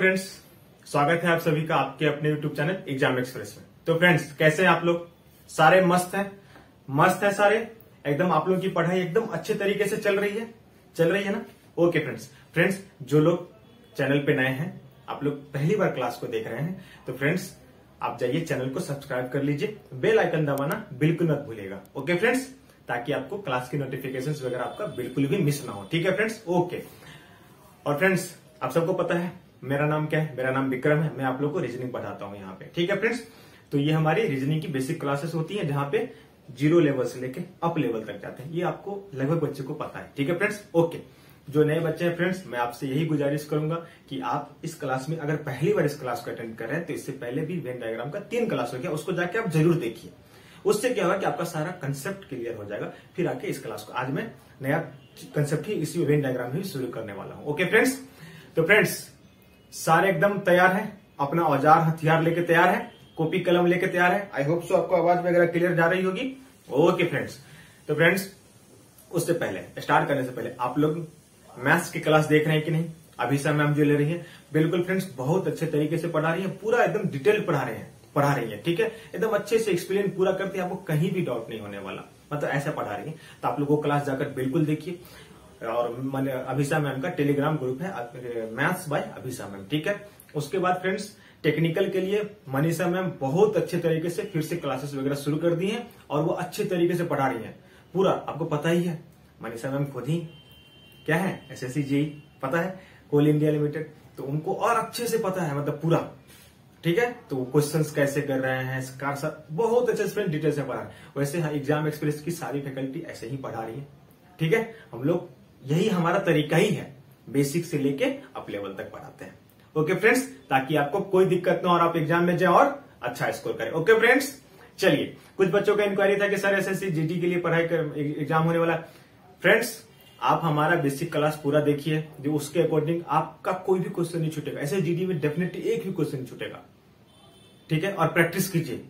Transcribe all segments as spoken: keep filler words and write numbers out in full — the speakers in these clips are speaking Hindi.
फ्रेंड्स, स्वागत है आप सभी का आपके अपने यूट्यूब चैनल एग्जाम एक्सप्रेस में। तो फ्रेंड्स, कैसे हैं आप लोग? सारे मस्त हैं, मस्त है सारे एकदम। आप लोगों की पढ़ाई एकदम अच्छे तरीके से चल रही है, चल रही है ना? ओके फ्रेंड्स, फ्रेंड्स जो लोग चैनल पे नए हैं, आप लोग पहली बार क्लास को देख रहे हैं, तो फ्रेंड्स आप जाइए चैनल को सब्सक्राइब कर लीजिए, बेल आइकन दबाना बिल्कुल मत भूलिएगा। ओके फ्रेंड्स, ताकि आपको क्लास की नोटिफिकेशंस वगैरह आपका बिल्कुल भी मिस ना हो। ठीक है फ्रेंड्स? ओके। और फ्रेंड्स, आप सबको पता है मेरा नाम क्या है? मेरा नाम विक्रम है। मैं आप लोगों को रीजनिंग पढ़ाता हूं यहाँ पे। ठीक है फ्रेंड्स? तो ये हमारी रीजनिंग की बेसिक क्लासेस होती है, जहां पे जीरो लेवल से लेके अप लेवल तक जाते हैं। ये आपको लगभग बच्चे को पता है। ठीक है फ्रेंड्स? ओके। जो नए बच्चे हैं फ्रेंड्स, मैं आपसे यही गुजारिश करूंगा कि आप इस क्लास में अगर पहली बार इस क्लास को अटेंड कर रहे हैं, तो इससे पहले भी वेन डायग्राम का तीन क्लास हो गया, उसको जाके आप जरूर देखिए। उससे क्या होगा कि आपका सारा कंसेप्ट क्लियर हो जाएगा। फिर आके इस क्लास को आज मैं नया कंसेप्ट ही इसी वेन डायग्राम में शुरू करने वाला हूं। Okay friends? तो फ्रेंड्स सारे एकदम तैयार हैं, अपना औजार हथियार लेके तैयार है, कॉपी कलम लेके तैयार है। आई होप सो आपको आवाज वगैरह क्लियर जा रही होगी। ओके फ्रेंड्स, तो फ्रेंड्स उससे पहले स्टार्ट करने से पहले आप लोग मैथ्स की क्लास देख रहे हैं कि नहीं? अभिषा मैम जो ले रही है, बिल्कुल फ्रेंड्स बहुत अच्छे तरीके से पढ़ा रही है, पूरा एकदम डिटेल पढ़ा रहे हैं पढ़ा रही है। ठीक है? एकदम अच्छे से एक्सप्लेन पूरा करती है, आपको कहीं भी डाउट नहीं होने वाला, मतलब ऐसा पढ़ा रही है। तो आप लोगों को क्लास जाकर बिल्कुल देखिए। और मैंने अभिषा मैम का टेलीग्राम ग्रुप है, मैथ्स बाय अभिषा मैम। ठीक है? उसके बाद फ्रेंड्स टेक्निकल के लिए मनीषा मैम बहुत अच्छे तरीके से फिर से क्लासेस वगैरह शुरू कर दी हैं, और वो अच्छे तरीके से पढ़ा रही हैं पूरा। आपको पता ही है, मनीषा मैम खुद ही क्या है, एसएससी जेई पता है, कोल इंडिया लिमिटेड, तो उनको और अच्छे से पता है, मतलब पूरा। ठीक है? तो क्वेश्चंस कैसे कर रहे हैं, बहुत अच्छे से डिटेल से पढ़ा है। वैसे एग्जाम एक्सप्रेस की सारी फैकल्टी ऐसे ही पढ़ा रही है। ठीक है? हम लोग यही हमारा तरीका ही है, बेसिक से लेके अप लेवल तक पढ़ाते हैं। ओके फ्रेंड्स, ताकि आपको कोई दिक्कत ना और आप एग्जाम में जाए और अच्छा स्कोर करें। ओके फ्रेंड्स, चलिए, कुछ बच्चों का इंक्वायरी था कि सर एसएससी जीडी के लिए पढ़ाई कर एग्जाम होने वाला। फ्रेंड्स आप हमारा बेसिक क्लास पूरा देखिए, जो उसके अकॉर्डिंग आपका कोई भी क्वेश्चन नहीं छूटेगा। ऐसे जीडी में डेफिनेटली एक भी क्वेश्चन नहीं छूटेगा। ठीक है? और प्रैक्टिस कीजिए,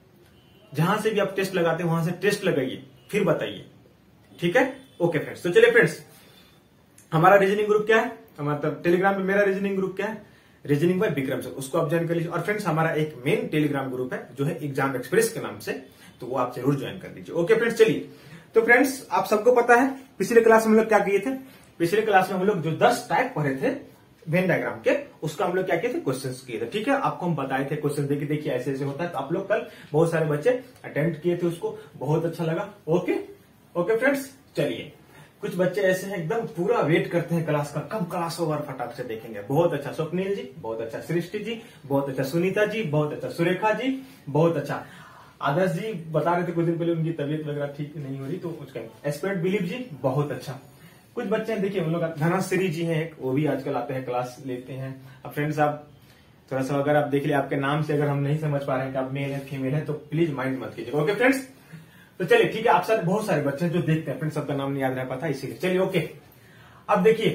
जहां से भी आप टेस्ट लगाते हैं वहां से टेस्ट लगाइए, फिर बताइए। ठीक है? ओके फ्रेंड्स, तो चलिए फ्रेंड्स, हमारा रीजनिंग ग्रुप क्या है, मतलब टेलीग्राम में मेरा रीजनिंग ग्रुप क्या है, रीजनिंग बाय विक्रम सर, उसको आप ज्वाइन कर लीजिए। और फ्रेंड्स हमारा एक मेन टेलीग्राम ग्रुप है जो है एग्जाम एक्सप्रेस के नाम से, तो वो आप जरूर ज्वाइन कर लीजिए। ओके फ्रेंड्स, चलिए। तो फ्रेंड्स आप सबको पता है पिछले क्लास में हम लोग क्या किए थे? पिछले क्लास में हम लोग जो दस टाइप पढ़े थे वेन डायग्राम के, उसका हम लोग क्या किए थे? क्वेश्चंस किए थे। ठीक है? आपको हम बताए थे क्वेश्चन देखिए देखिए ऐसे ऐसे होता है। तो आप लोग कल बहुत सारे बच्चे अटेम्प्ट किए थे, उसको बहुत अच्छा लगा। ओके ओके फ्रेंड्स, चलिए। कुछ बच्चे ऐसे हैं एकदम पूरा वेट करते हैं क्लास का, कब क्लास होगा, फटाक से देखेंगे। बहुत अच्छा स्वप्निल जी, बहुत अच्छा सृष्टि जी, बहुत अच्छा सुनीता जी, बहुत अच्छा सुरेखा जी, बहुत अच्छा आदर्श जी बता रहे थे कुछ दिन पहले उनकी तबीयत वगैरह ठीक नहीं हो रही, तो उसका एक्सपर्ट दिलीप जी, बहुत अच्छा। कुछ बच्चे हैं देखिए, उन लोग धनश्री जी हैं, वो भी आजकल आते हैं, क्लास लेते हैं। अब फ्रेंड्स आप थोड़ा सा अगर आप देख लिये, आपके नाम से अगर हम नहीं समझ पा रहे हैं कि आप मेल है फीमेल है, तो प्लीज माइंड मत कीजिएगा। ओके फ्रेंड्स, तो चलिए ठीक है। आप साथ बहुत सारे बच्चे जो देखते हैं, फ्रेंड्स सबका नाम नहीं याद रह पाता, इसीलिए चलिए। ओके, अब देखिए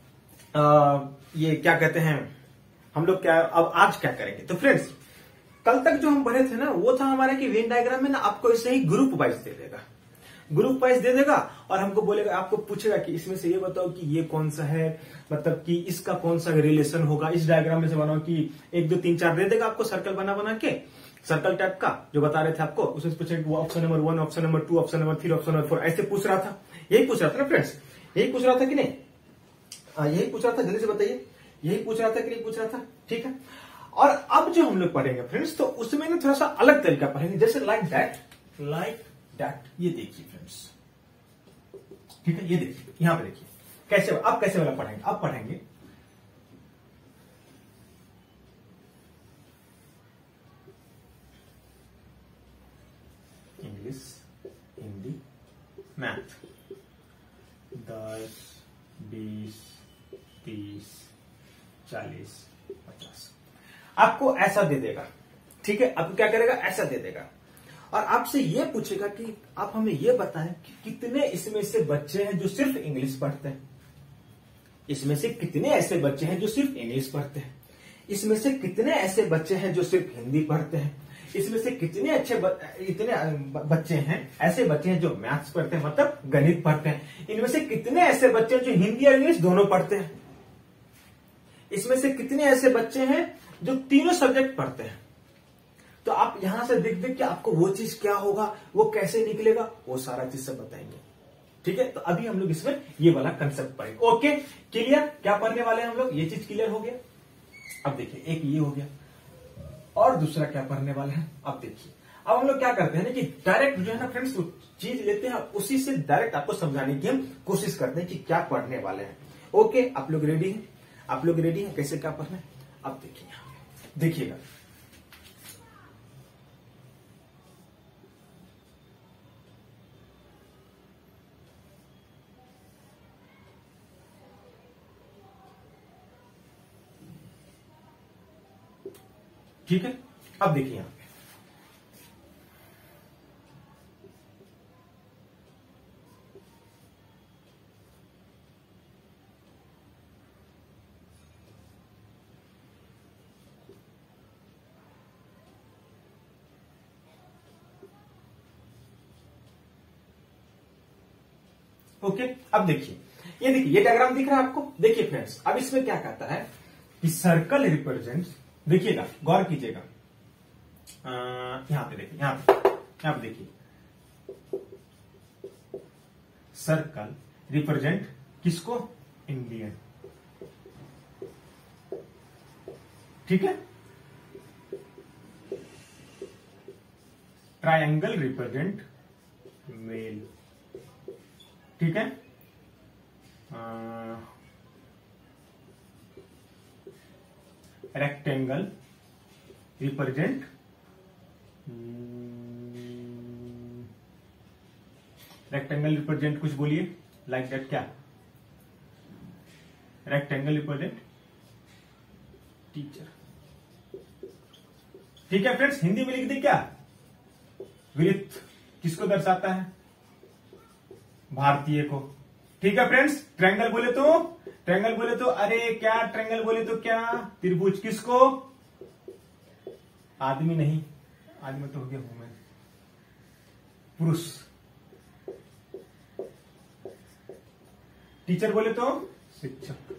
ये क्या कहते हैं, हम लोग क्या अब आज क्या करेंगे? तो फ्रेंड्स कल तक जो हम पढ़े थे ना, वो था हमारा कि वेन डायग्राम में ना आपको ऐसे ही ग्रुप वाइज दे देगा, ग्रुप वाइज दे देगा, और हमको बोलेगा, आपको पूछेगा कि इसमें से ये बताओ कि ये कौन सा है, मतलब कि इसका कौन सा रिलेशन होगा, इस डायग्राम में से बनाओ कि एक दो तीन चार दे देगा आपको, सर्कल बना बना के, सर्कल टाइप का जो बता रहे थे आपको। उसमें पूछेगा वो option number one, option number two, option number three, option number four, ऐसे पूछ रहा था। यही पूछ रहा था ना फ्रेंड्स? यही पूछ रहा था कि नहीं? आ, यही पूछ रहा था, जल्दी से बताइए, यही पूछ रहा था कि नहीं पूछ रहा था? ठीक है। और अब जो हम लोग पढ़ेंगे फ्रेंड्स, तो उसमें ना थोड़ा सा अलग तरीका पढ़ेंगे, जैसे लाइक दैट, लाइक दैट। ये देखिए फ्रेंड्स, ठीक है? ये देखिए, यहां पे देखिए कैसे, अब कैसे वाला पढ़ेंगे? अब पढ़ेंगे इंग्लिश, हिंदी, मैथ, दस, बीस, तीस, चालीस, पचास, आपको ऐसा दे देगा। ठीक है? आपको क्या करेगा? ऐसा दे देगा, और आपसे ये पूछेगा कि आप हमें ये बताएं कि कितने इसमें से बच्चे हैं जो सिर्फ इंग्लिश पढ़ते हैं, इसमें से कितने ऐसे बच्चे हैं जो सिर्फ इंग्लिश पढ़ते हैं, इसमें से कितने ऐसे बच्चे हैं जो सिर्फ हिंदी पढ़ते हैं, इसमें से कितने अच्छे ब, इतने बच्चे हैं ऐसे बच्चे हैं जो मैथ्स पढ़ते हैं, मतलब गणित पढ़ते हैं, इनमें से कितने ऐसे बच्चे हैं जो हिंदी और इंग्लिश दोनों पढ़ते हैं। इसमें से कितने ऐसे बच्चे हैं जो तीनों सब्जेक्ट पढ़ते हैं? तो आप यहां से देख देख के आपको वो चीज क्या होगा, वो कैसे निकलेगा, वो सारा चीज सब बताएंगे। ठीक है, तो अभी हम लोग इसमें ये वाला कंसेप्ट पढ़ेंगे। Okay, clear? क्या पढ़ने वाले हैं हम लोग, ये चीज क्लियर हो गया। अब देखिए, एक ये हो गया और दूसरा क्या पढ़ने वाले हैं, अब देखिए। अब हम लोग क्या करते हैं ना कि डायरेक्ट जो है ना फ्रेंड्स, चीज लेते हैं उसी से डायरेक्ट आपको समझाने की हम कोशिश करते हैं कि क्या पढ़ने वाले हैं। ओके, आप लोग रेडी हैं? आप लोग रेडी हैं कैसे क्या पढ़ना है? अब देखिए, देखिएगा। ठीक है, अब देखिए यहां पे ओके, अब देखिए, ये देखिए, ये डायग्राम दिख रहा है आपको? देखिए फ्रेंड्स, अब इसमें क्या कहता है कि सर्कल रिप्रेजेंट्स, देखिएगा, गौर कीजिएगा, यहां पे देखिए, यहां पे यहां पे देखिए, सर्कल रिप्रेजेंट किसको? इंडियन। ठीक है, ट्रायंगल रिप्रेजेंट मेल। ठीक है, रेक्टेंगल रिप्रेजेंट रेक्टेंगल रिप्रेजेंट कुछ बोलिए, लाइक दैट, क्या? Rectangle represent teacher. ठीक है फ्रेंड्स, हिंदी में लिख दे क्या? वृत्त किसको दर्शाता है? भारतीय को। ठीक है फ्रेंड्स, ट्रायंगल बोले तो, ट्रायंगल बोले तो, अरे क्या ट्रायंगल बोले तो क्या? त्रिभुज किसको? आदमी नहीं, आदमी तो हो गया वुमेन, पुरुष। टीचर बोले तो शिक्षक।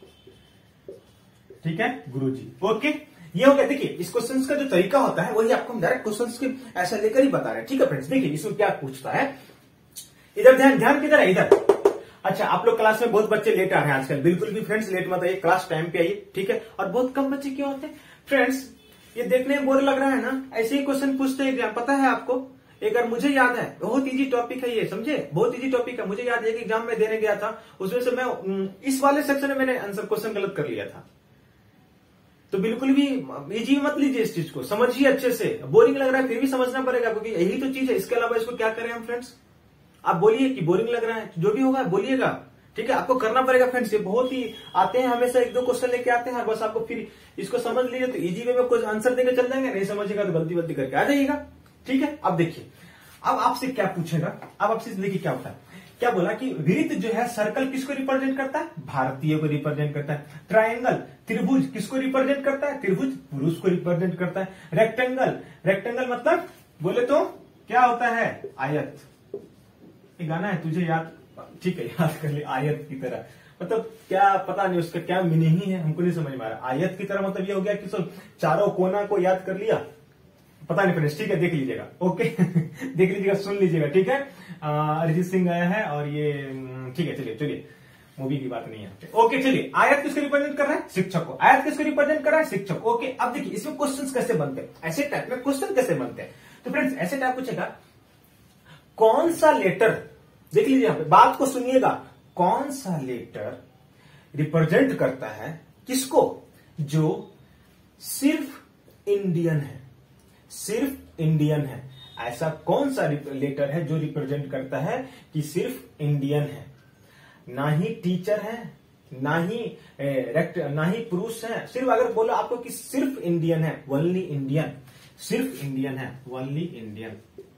ठीक है, गुरुजी। ओके, ये हो गया। देखिए, इस क्वेश्चंस का जो तरीका होता है वही आपको हम डायरेक्ट क्वेश्चंस के ऐसा लेकर ही बता रहे हैं। ठीक है फ्रेंड्स, देखिए इसमें क्या पूछता है, इधर ध्यान, ध्यान किधर है? इधर। अच्छा, आप लोग क्लास में बहुत बच्चे लेट आ रहे हैं आजकल, बिल्कुल भी फ्रेंड्स लेट मत आइए, क्लास टाइम पे आइए। ठीक है, और बहुत कम बच्चे क्यों आते हैं फ्रेंड्स? ये देखने में बोर लग रहा है ना, ऐसे ही क्वेश्चन पूछते हैं एग्जाम, पता है आपको? एक बार मुझे याद है, बहुत इजी टॉपिक है ये, समझे? बहुत इजी टॉपिक है। मुझे याद है कि एग्जाम में देने गया था, उसमें से मैं इस वाले सेक्शन में मैंने आंसर क्वेश्चन गलत कर लिया था। तो बिल्कुल भी इजी मत लीजिए, इस चीज को समझिए अच्छे से। बोरिंग लग रहा है फिर भी समझना पड़ेगा, क्योंकि यही तो चीज है। इसके अलावा इसको क्या करें हम फ्रेंड्स? आप बोलिए कि बोरिंग लग रहा है, जो भी होगा बोलिएगा। ठीक है, आपको करना पड़ेगा फ्रेंड्स। ये बहुत ही आते हैं, हमेशा एक दो क्वेश्चन लेके आते हैं, बस आपको फिर इसको समझ लीजिए तो इजी वे में कुछ आंसर देके चल जाएंगे, नहीं समझिएगा तो गलती गलती करके आ जाइएगा। ठीक है, अब देखिए, अब आपसे क्या पूछेगा, अब आपसे देखिए क्या होता है, क्या बोला कि वृत्त जो है, सर्कल किसको रिप्रेजेंट करता है? भारतीय को रिप्रेजेंट करता है। ट्रायंगल, त्रिभुज किसको रिप्रेजेंट करता है? त्रिभुज पुरुष को रिप्रेजेंट करता है। रेक्टेंगल, रेक्टेंगल मतलब बोले तो क्या होता है? आयत। ये गाना है, तुझे याद, ठीक है याद कर ले, आयत की तरह। मतलब क्या, पता नहीं उसका क्या मीनिंग है, हमको नहीं समझ में आ रहा। आयत की तरह मतलब ये हो गया कि सब चारों कोना को याद कर लिया, पता नहीं फ्रेंड्स। ठीक है, देख लीजिएगा। ओके देख लीजिएगा, सुन लीजिएगा। ठीक है, अरिजीत सिंह आया है और ये ठीक है, चलिए चलिए, मूवी की बात नहीं है। ओके चलिए, आयत किसको रिप्रेजेंट कर रहा है? शिक्षक को। आयत किसको रिप्रेजेंट कर रहा है? शिक्षक। ओके, अब देखिए इसमें क्वेश्चंस कैसे बनते हैं, ऐसे टाइप में क्वेश्चन कैसे बनते हैं। तो फ्रेंड्स ऐसे टाइप पूछेगा, कौन सा लेटर, देख लीजिए यहां पे, बात को सुनिएगा, कौन सा लेटर रिप्रेजेंट करता है किसको? जो सिर्फ इंडियन है, सिर्फ इंडियन है। ऐसा कौन सा लेटर है जो रिप्रेजेंट करता है कि सिर्फ इंडियन है? ना ही टीचर है, ना ही रेक्ट, ना ही पुरुष है। सिर्फ अगर बोला आपको कि सिर्फ इंडियन है, ओनली इंडियन, सिर्फ इंडियन है, ओनली इंडियन,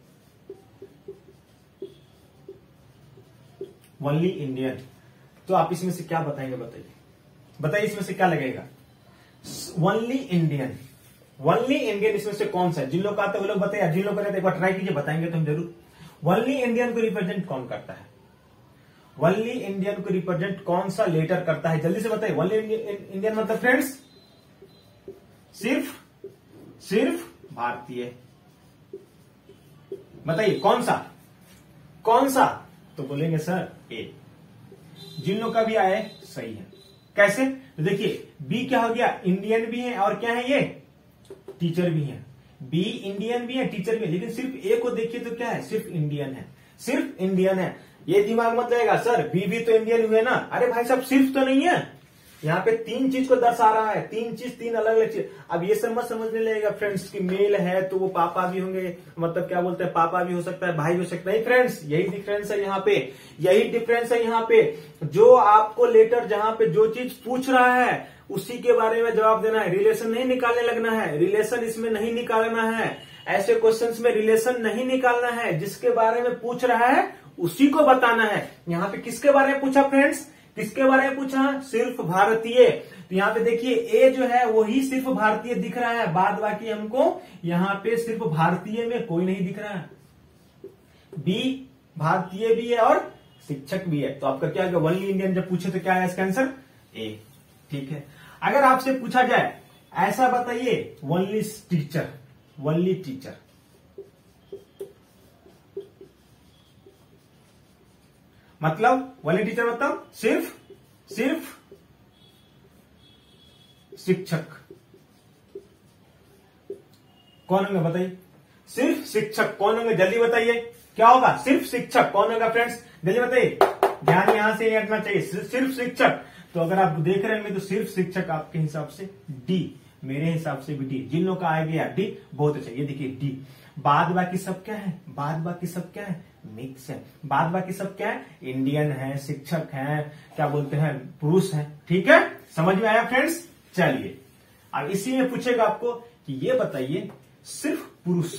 ओनली इंडियन, तो आप इसमें से क्या बताएंगे? बताइए बताइए, इसमें से क्या लगेगा? ओनली इंडियन, ओनली इंडियन इसमें से कौन सा है? जिन लोग आते हैं वो लोग बताइए, जिन लोग कहते हैं एक बार ट्राई कीजिए, बताएंगे तो हम जरूर। ओनली इंडियन को रिप्रेजेंट कौन करता है? ओनली इंडियन को रिप्रेजेंट कौन सा लेटर करता है, जल्दी से बताइए। ओनली इंडियन मतलब फ्रेंड्स सिर्फ सिर्फ भारतीय, बताइए कौन सा कौन सा, तो बोलेंगे सर ए। जिन लोग का भी आए सही है। कैसे, तो देखिए बी क्या हो गया, इंडियन भी है और क्या है ये टीचर भी है। बी इंडियन भी है टीचर भी है, लेकिन सिर्फ ए को देखिए तो क्या है, सिर्फ इंडियन है, सिर्फ इंडियन है। ये दिमाग मत लगेगा सर बी भी तो इंडियन हुए ना, अरे भाई साहब सिर्फ तो नहीं है, यहाँ पे तीन चीज को दर्शा रहा है, तीन चीज तीन अलग अलग चीज। अब ये सब मत समझने लगेगा फ्रेंड्स कि मेल है तो वो पापा भी होंगे, मतलब क्या बोलते हैं पापा भी हो सकता है भाई हो सकता है, नहीं फ्रेंड्स यही डिफरेंस है यहाँ पे, यही डिफरेंस है यहाँ पे। जो आपको लेटर जहाँ पे जो चीज पूछ रहा है उसी के बारे में जवाब देना है, रिलेशन नहीं निकालने लगना है, रिलेशन इसमें नहीं निकालना है, ऐसे क्वेश्चंस में रिलेशन नहीं निकालना है, जिसके बारे में पूछ रहा है उसी को बताना है। यहाँ पे किसके बारे में पूछा फ्रेंड्स, किसके बारे में पूछा, सिर्फ भारतीय। तो यहाँ पे देखिए ए जो है वही सिर्फ भारतीय दिख रहा है, बाद बाकी हमको यहाँ पे सिर्फ भारतीय में कोई नहीं दिख रहा है। बी भारतीय भी है और शिक्षक भी है, तो आपका क्या होगा, ओनली इंडियन जब पूछे तो क्या है इसका आंसर ए। ठीक है, अगर आपसे पूछा जाए ऐसा बताइए ओनली टीचर, ओनली टीचर, मतलब ओनली टीचर मतलब सिर्फ सिर्फ शिक्षक, कौन होंगे बताइए, सिर्फ शिक्षक कौन होंगे, जल्दी बताइए क्या होगा, सिर्फ शिक्षक कौन होगा फ्रेंड्स, जल्दी बताइए, ध्यान यहां से हटना चाहिए, सिर्फ शिक्षक। तो अगर आप देख रहे हैं तो सिर्फ शिक्षक आपके हिसाब से डी, मेरे हिसाब से भी डी, जिन लोगों का आ गया डी बहुत अच्छा, ये देखिए डी। बाद बाकी सब क्या है, बाद बाकी सब क्या है, मिक्स है, बाद बाकी सब क्या है, इंडियन है, शिक्षक है, क्या बोलते हैं पुरुष है। ठीक है, समझ में आया फ्रेंड्स। चलिए अब इसी में पूछेगा आपको कि ये बताइए सिर्फ पुरुष,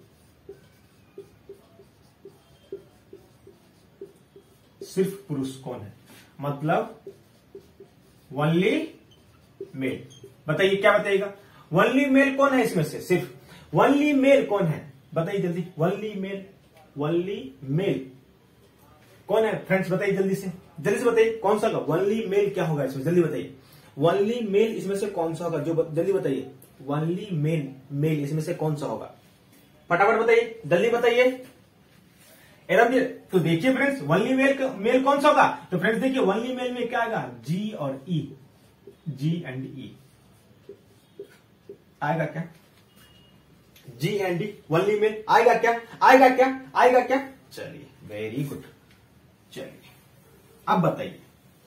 सिर्फ पुरुष कौन है, मतलब ओनली मेल, बताइए क्या बताइएगा, ओनली मेल कौन है इसमें से, सिर्फ ओनली मेल कौन है बताइए जल्दी, ओनली मेल, ओनली मेल कौन है फ्रेंड्स, बताइए जल्दी से, जल्दी से बताइए कौन सा होगा, ओनली मेल क्या होगा इसमें, जल्दी बताइए, ओनली मेल इसमें से कौन सा होगा, जो जल्दी बताइए, ओनली मेल मेल इसमें से कौन सा होगा, फटाफट बताइए, जल्दी बताइए एकदम। तो देखिए फ्रेंड्स ओनली मेल मेल कौन सा होगा, तो फ्रेंड्स देखिए ओनली मेल में क्या आएगा, जी और ई, जी एंड ई आएगा क्या, G and D, only male आएगा क्या, आएगा क्या, आएगा क्या, चलिए वेरी गुड। चलिए अब बताइए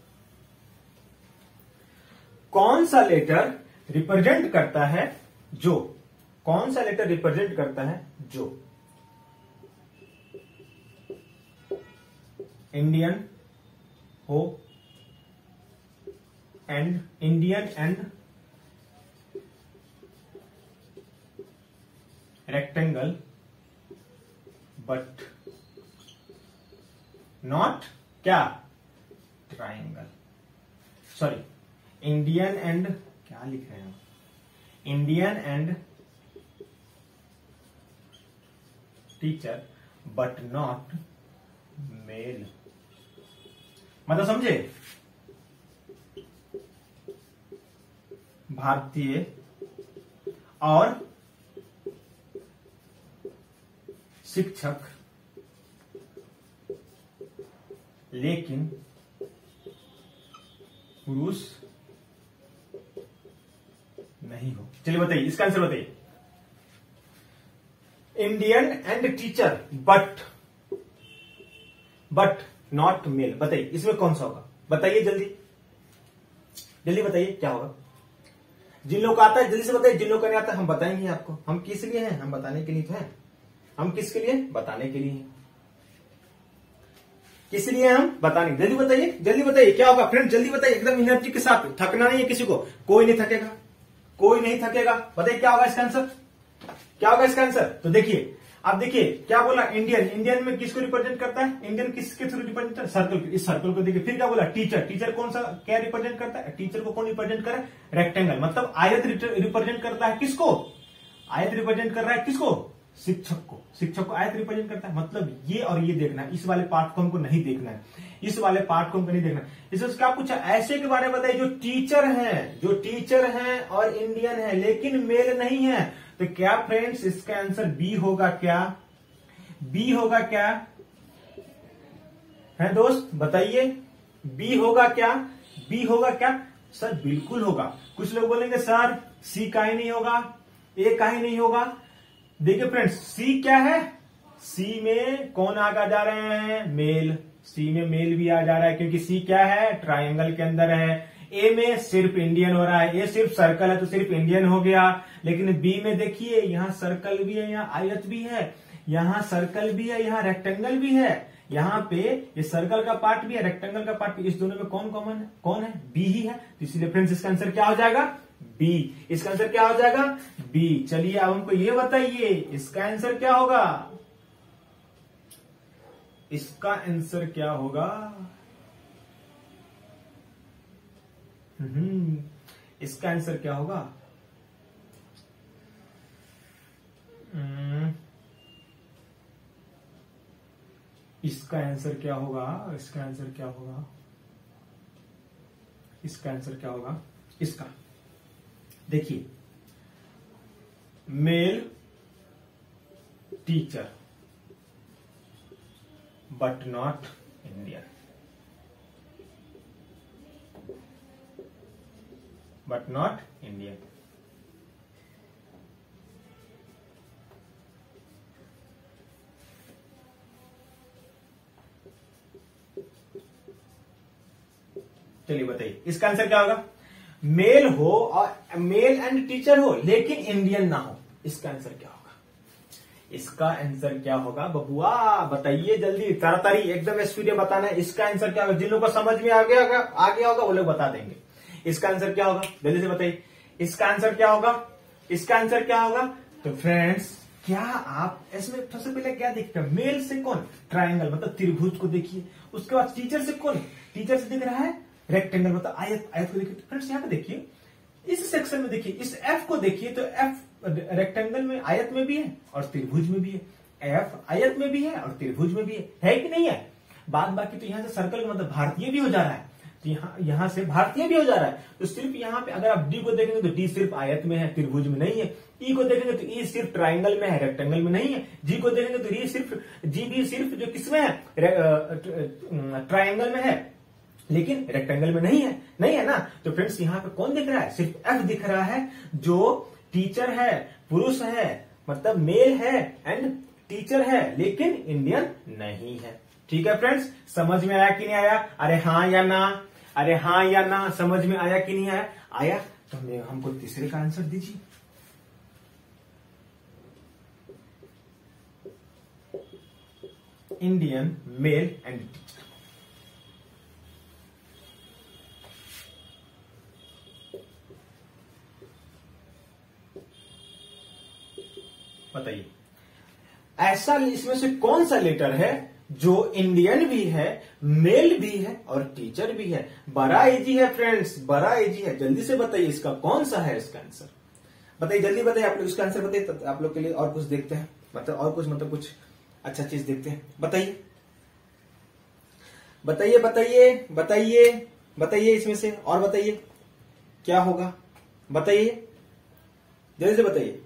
कौन सा लेटर रिप्रेजेंट करता है जो, कौन सा लेटर रिप्रेजेंट करता है जो इंडियन हो and Indian and rectangle but not क्या ट्राइंगल, सॉरी इंडियन एंड क्या लिख रहे हैं, Indian and teacher but not male, मतलब समझे, भारतीय और शिक्षक लेकिन पुरुष नहीं हो। चलिए बताइए इसका आंसर बताइए, Indian and teacher but but not male, बताइए इसमें कौन सा होगा, बताइए जल्दी जल्दी बताइए क्या होगा, जिन लोग को आता है जल्दी से बताइए, जिन लोग को नहीं आता हम बताएंगे आपको, हम किस लिए हैं, हम बताने के लिए तो हैं, हम किसके लिए, बताने के लिए, किस लिए हम बताने, जल्दी बताइए जल्दी बताइए क्या होगा फ्रेंड, जल्दी बताइए एकदम एनर्जी के साथ, थकना नहीं है किसी को, कोई नहीं थकेगा, कोई नहीं थकेगा, बताइए क्या होगा इसका आंसर, क्या होगा इसका आंसर। तो देखिए अब देखिए क्या बोला, इंडियन, इंडियन में किसको रिप्रेजेंट करता है, इंडियन किसके थ्रू रिप्रेजेंट करता है, सर्कल, इस सर्कल को देखिए। फिर क्या बोला, टीचर, टीचर कौन सा क्या रिप्रेजेंट करता है, टीचर को कौन रिप्रेजेंट कर रहा है, रेक्टेंगल, मतलब आयत रिप्रेजेंट करता है किसको, आयत रिप्रेजेंट कर रहा है किसको, शिक्षक को, शिक्षक को आयत रिप्रेजेंट करता है। मतलब ये और ये देखना है, इस वाले पार्ट को हमको नहीं देखना है, इस वाले पार्ट को हमको नहीं देखना है। इसमें क्या पूछा, ऐसे के बारे में बताइए जो टीचर हैं, जो टीचर हैं और इंडियन है लेकिन मेल नहीं है। तो क्या फ्रेंड्स इसका आंसर बी होगा क्या, बी होगा क्या है दोस्त, बताइए बी होगा क्या, बी होगा क्या सर, बिल्कुल होगा। कुछ लोग बोलेंगे सर सी का ही नहीं होगा, ए का ही नहीं होगा। देखिए फ्रेंड्स सी क्या है, सी में कौन आगा जा रहे हैं, मेल, सी में मेल भी आ जा रहा है क्योंकि सी क्या है, ट्रायंगल के अंदर है। ए में सिर्फ इंडियन हो रहा है, ए सिर्फ सर्कल है तो सिर्फ इंडियन हो गया। लेकिन बी में देखिए यहाँ सर्कल भी है, यहाँ आयत भी है, यहाँ सर्कल भी है, यहाँ रेक्टेंगल भी है, यहाँ पे ये सर्कल का पार्ट भी है, रेक्टेंगल का पार्ट भी। इस दोनों में कौन कॉमन है, कौन है, बी ही है। तो इसलिए फ्रेंड्स इसका आंसर क्या हो जाएगा, बी। इसका आंसर क्या हो जाएगा, बी। चलिए अब हमको ये बताइए इसका आंसर क्या होगा, इसका आंसर क्या होगा, हम्म इसका आंसर क्या होगा, हम्म इसका आंसर क्या होगा, इसका आंसर क्या होगा, इसका आंसर क्या होगा, इसका देखिए male teacher but not Indian, but not Indian. चलिए बताइए इसका आंसर क्या होगा, मेल हो और मेल एंड टीचर हो लेकिन इंडियन ना हो, इसका आंसर क्या होगा, इसका आंसर क्या होगा बबुआ, बताइए जल्दी, ताड़ाताड़ी एकदम स्पीड में बताना है। इसका आंसर क्या होगा, जिन लोगों को समझ में आ गया होगा आ गया होगा वो लोग बता देंगे। इसका आंसर क्या होगा, जल्दी से बताइए इसका आंसर क्या होगा, इसका आंसर क्या होगा। तो फ्रेंड्स क्या आप इसमें सबसे पहले क्या देखते हैं, मेल से कौन, ट्रायंगल मतलब त्रिभुज को देखिए, उसके बाद टीचर से कौन, टीचर से दिख रहा है रेक्टेंगल मतलब आयत, आयत को देखिए। फ्रेंड्स यहाँ पे देखिए इस सेक्शन में देखिए, इस एफ को देखिए तो एफ रेक्टेंगल में आयत में भी है और त्रिभुज में भी है, एफ आयत में भी है और त्रिभुज में भी है, है कि नहीं है। बाद बाकी तो यहाँ से सर्कल मतलब भारतीय भी हो जा रहा है, तो यहाँ यहाँ से भारतीय भी हो जा रहा है। तो सिर्फ यहाँ पे अगर आप डी को देखेंगे तो डी सिर्फ आयत में है, त्रिभुज में नहीं है। ई को देखेंगे तो ई सिर्फ ट्रायंगल में है, रेक्टेंगल में नहीं है। जी को देखेंगे तो री सिर्फ जी भी सिर्फ जो किसमें है, ट्रायंगल में है लेकिन रेक्टेंगल में नहीं है, नहीं है ना। तो फ्रेंड्स यहाँ पे कौन दिख रहा है, सिर्फ एफ दिख रहा है जो टीचर है, पुरुष है, मतलब मेल है एंड टीचर है लेकिन इंडियन नहीं है। ठीक है फ्रेंड्स, समझ में आया कि नहीं आया, अरे हाँ या ना, अरे हाँ या ना, समझ में आया कि नहीं आया, आया तो हमें हमको तीसरे का आंसर दीजिए। इंडियन मेल एंड टीचर, बताइए ऐसा इसमें से कौन सा लेटर है जो इंडियन भी है, मेल भी है और टीचर भी है। बड़ा इजी है फ्रेंड्स, बड़ा इजी है, जल्दी से बताइए इसका कौन सा है इसका आंसर, बताइए जल्दी बताइए आप लोग इसका आंसर बताइए। तो आप लोग के लिए और कुछ देखते हैं, मतलब और कुछ मतलब कुछ अच्छा चीज देखते हैं, बताइए बताइए बताइए बताइए बताइए इसमें से और बताइए क्या होगा, बताइए जल्दी से बताइए।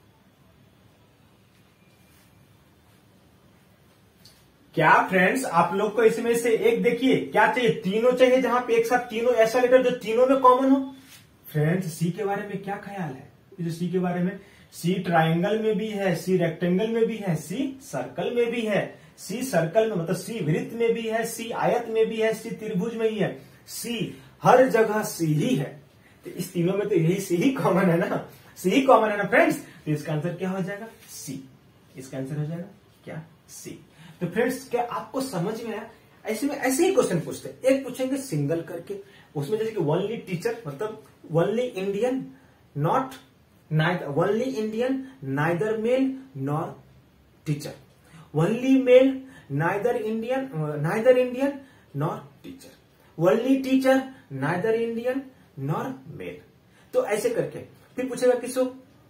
क्या फ्रेंड्स आप लोग को इसमें से एक देखिए क्या चाहिए, तीनों चाहिए, जहां पे एक साथ तीनों ऐसा लेटर जो तीनों में कॉमन हो। फ्रेंड्स सी के बारे में क्या ख्याल है, जो सी के बारे में, सी ट्रायंगल में भी है, सी रेक्टेंगल में भी है, सी सर्कल में भी है, सी सर्कल में मतलब सी वृत्त में भी है, सी आयत में भी है, सी त्रिभुज में ही है, सी हर जगह सी ही है। तो इस तीनों में तो यही सी ही कॉमन है ना, सी ही कॉमन है ना फ्रेंड्स। तो इसका आंसर क्या हो जाएगा, सी। इसका आंसर हो जाएगा क्या, सी। तो फ्रेंड्स क्या आपको समझ में आया, ऐसे में ऐसे ही क्वेश्चन पूछते हैं, एक पूछेंगे सिंगल करके, उसमें जैसे कि ओनली टीचर मतलब only Indian not only Indian neither male nor teacher, only male neither Indian neither Indian nor teacher, only teacher neither Indian nor male. तो ऐसे करके फिर पूछेगा किसको,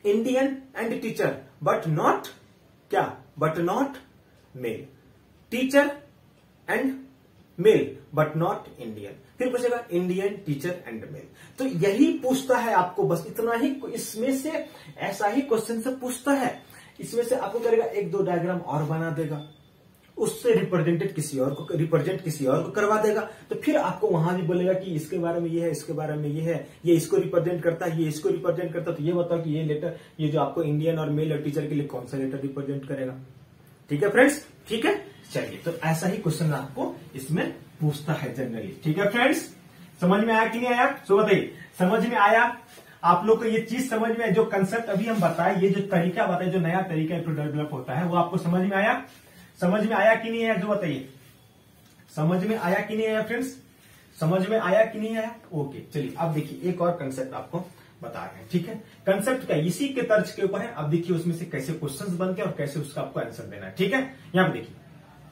Indian and teacher but not क्या, but not male, teacher and male but not Indian. फिर पूछेगा इंडियन टीचर एंड मेल। तो यही पूछता है आपको, बस इतना ही, इसमें से ऐसा ही क्वेश्चन से पूछता है। इसमें से आपको करेगा एक दो डायग्राम और बना देगा, उससे रिप्रेजेंटेड किसी और को रिप्रेजेंट किसी और को करवा देगा। तो फिर आपको वहां भी बोलेगा कि इसके बारे में ये है, इसके बारे में ये है, ये इसको रिप्रेजेंट करता है, ये इसको रिप्रेजेंट करता है। तो ये बताओ कि ये लेटर, ये जो आपको इंडियन और मेल और टीचर के लिए कौन सा लेटर रिप्रेजेंट करेगा। ठीक है फ्रेंड्स, ठीक है। चलिए, तो ऐसा ही क्वेश्चन आपको इसमें पूछता है जनरली। ठीक है फ्रेंड्स, समझ में आया कि नहीं आया, सो बताइए। समझ में आया आप लोग को ये चीज समझ में, जो कंसेप्ट अभी हम बताए, ये जो तरीका बताए, जो नया तरीका डेवलप होता है, वो आपको समझ में आया? समझ में आया कि नहीं आया, जो बताइए। समझ में आया कि नहीं आया फ्रेंड्स, समझ में आया कि नहीं आया? ओके, चलिए अब देखिए एक और कंसेप्ट आपको बता रहे हैं। ठीक है, कंसेप्ट क्या, इसी के तर्ज के ऊपर है। अब देखिए उसमें से कैसे क्वेश्चंस बनते हैं और कैसे उसका आपको आंसर देना है। ठीक है, यहां पर देखिए,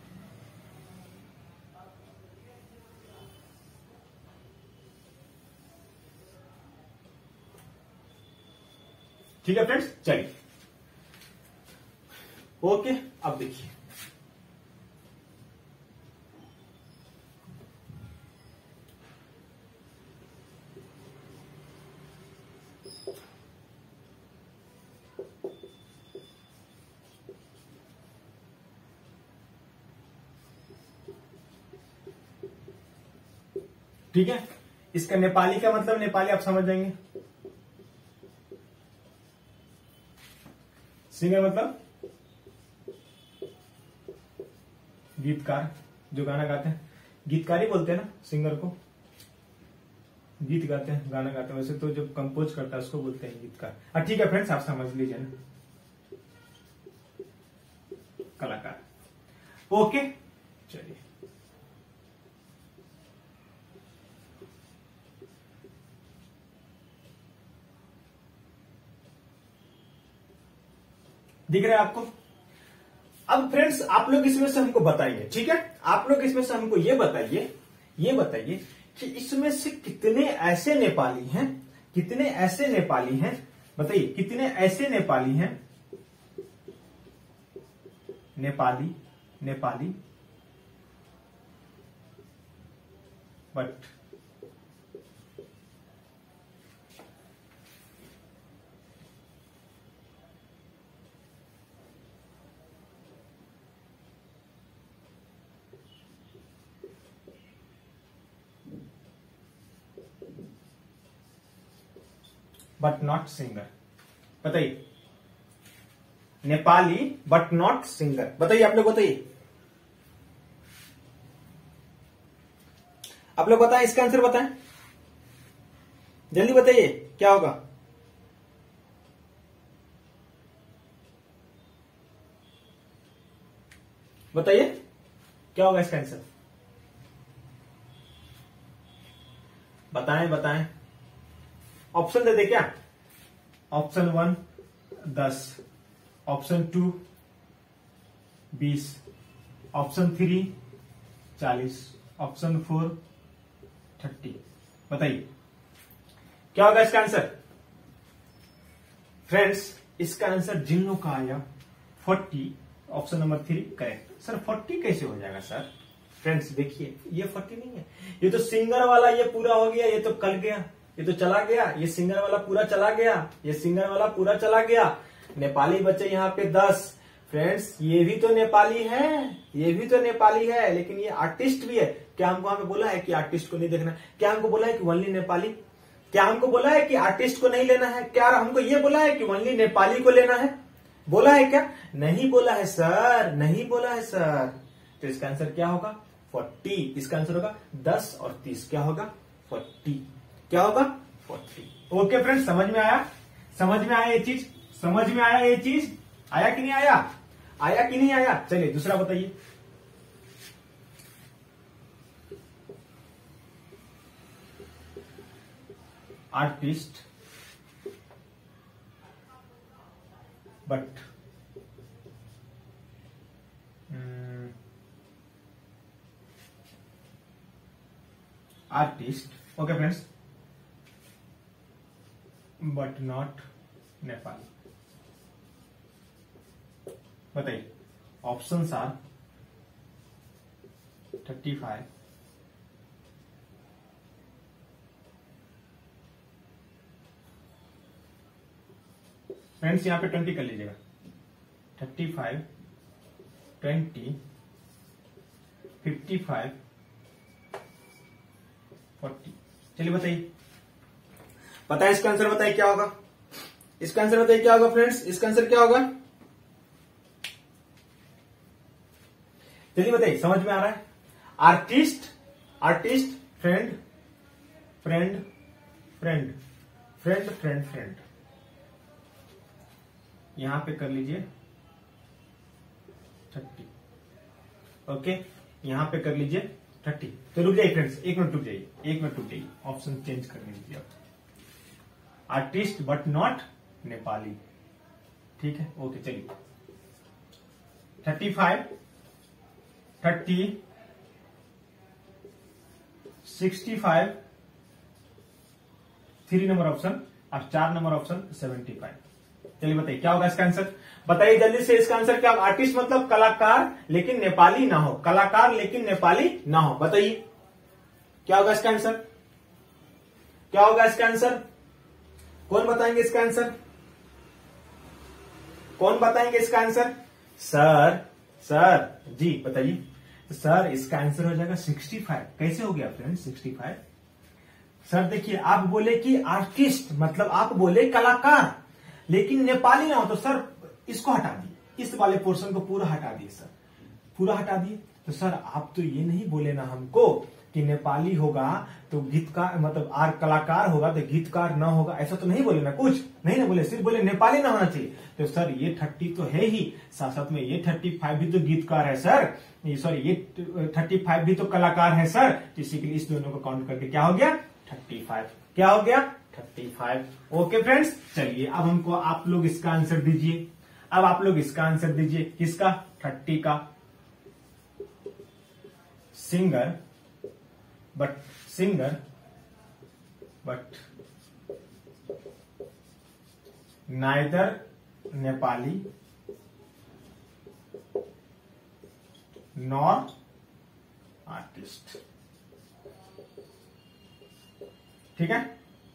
ठीक है फ्रेंड्स। चलिए, ओके, अब देखिए ठीक है, इसका नेपाली का मतलब, नेपाली आप समझ जाएंगे। सिंगर मतलब गीतकार, जो गाना गाते हैं, गीतकार ही बोलते हैं ना सिंगर को, गीत गाते हैं, गाना गाते हैं। वैसे तो जो कंपोज करता है उसको बोलते हैं गीतकार। हाँ ठीक है फ्रेंड्स, आप समझ लीजिए ना, कलाकार। ओके, चलिए दिख रहा है आपको? अब फ्रेंड्स आप लोग इसमें से हमको बताइए, ठीक है, आप लोग इसमें से हमको ये बताइए, ये बताइए कि इसमें से कितने ऐसे नेपाली हैं, कितने ऐसे नेपाली हैं, बताइए कितने ऐसे नेपाली हैं, Nepali Nepali but but not singer. बताइए, नेपाली बट नॉट सिंगर, बताइए आप लोग, बताइए आप लोग, बताएं इसका आंसर, बताएं जल्दी, बताइए क्या होगा। बताइए क्या होगा इसका आंसर, बताएं बताएं। ऑप्शन दे दे क्या? ऑप्शन वन दस, ऑप्शन टू बीस, ऑप्शन थ्री चालीस, ऑप्शन फोर थर्टी। बताइए क्या होगा इसका आंसर। फ्रेंड्स इसका आंसर जिन लोग का आया forty, option number three correct. Sir forty कैसे हो जाएगा सर? फ्रेंड्स देखिए, ये फोर्टी नहीं है, ये तो सिंगर वाला, ये पूरा हो गया, ये तो कल गया, ये तो चला गया, ये सिंगर वाला पूरा चला गया, ये सिंगर वाला पूरा चला गया। नेपाली बच्चे यहाँ पे दस। फ्रेंड्स ये भी तो नेपाली है, ये भी तो नेपाली है, लेकिन ये आर्टिस्ट भी है। क्या हमको हमें बोला है कि आर्टिस्ट को नहीं देखना? क्या हमको बोला है कि ओनली नेपाली? क्या हमको बोला है कि आर्टिस्ट को नहीं लेना है? क्या हमको ये बोला है कि ओनली नेपाली को लेना है? बोला है क्या? नहीं बोला है सर, नहीं बोला है सर। तो इसका आंसर क्या होगा? फोर्टी। इसका आंसर होगा दस और तीस, क्या होगा? फोर्टी। क्या होगा? फोर्टी। ओके फ्रेंड्स, समझ में आया? समझ में आया ये चीज? समझ में आया ये चीज? आया कि नहीं आया? आया कि नहीं आया? चलिए दूसरा बताइए। Artist but artist, okay friends, but not Nepali. बताइए options are thirty five, friends यहां पे ट्वेंटी कर लीजिएगा, thirty five, twenty, fifty five, forty. चलिए बताइए, बताइए इसका आंसर, बताइए क्या होगा, इसका आंसर बताइए क्या होगा फ्रेंड्स, इसका आंसर क्या होगा, चलिए बताइए, समझ में आ रहा है। Artist, artist, friend, friend, friend, friend, friend, friend, यहां पे कर लीजिए थर्टी, ओके, यहां पे कर लीजिए थर्टी। तो रुक जाइए फ्रेंड्स, एक मिनट रुक जाइए, एक मिनट रुक जाइए, ऑप्शन चेंज कर लीजिए आप, आर्टिस्ट बट नॉट नेपाली, ठीक है, ओके। चलिए thirty five, thirty, sixty five, three number option और चार नंबर ऑप्शन सेवेंटी फाइव। चलिए बताइए क्या होगा इसका आंसर, बताइए जल्दी से, इसका आंसर क्या होगा। आर्टिस्ट मतलब कलाकार लेकिन नेपाली ना हो, कलाकार लेकिन नेपाली ना हो, बताइए क्या होगा इसका आंसर, क्या होगा इसका आंसर, कौन बताएंगे इसका आंसर, कौन बताएंगे इसका आंसर, सर, सर जी बताइए। सर इसका आंसर हो जाएगा सिक्सटी फाइव। कैसे हो गया फ्रेंड सिक्सटी फाइव? सर देखिए, आप बोले कि आर्टिस्ट मतलब आप बोले कलाकार लेकिन नेपाली ना हो, तो सर इसको हटा दिए, इस वाले पोर्शन को पूरा हटा दिए सर, पूरा हटा दिए। तो सर आप तो ये नहीं बोले ना हमको कि नेपाली होगा तो गीतकार मतलब आर कलाकार होगा तो गीतकार ना होगा, ऐसा तो नहीं बोले ना, कुछ नहीं ना बोले, सिर्फ बोले नेपाली ना होना चाहिए। तो सर ये थर्टी तो है ही, साथ साथ में ये थर्टी फाइव भी तो गीतकार है सर, ये सॉरी ये थर्टी फाइव भी तो कलाकार है सर, इसी के लिए इस दोनों को काउंट करके क्या हो गया थर्टी फाइव, क्या हो गया थर्टी फाइव। ओके फ्रेंड्स, चलिए अब हमको आप लोग इसका आंसर दीजिए, अब आप लोग इसका आंसर दीजिए, किसका, थर्टी का। Singer but singer but neither Nepali nor artist, ठीक है।